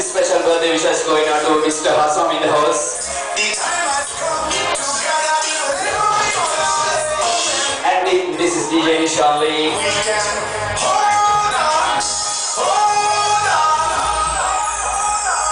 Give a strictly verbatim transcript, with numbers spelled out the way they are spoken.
special birthday wishes going out to Mister Hassan in the house. And this is D J Nishan Lee.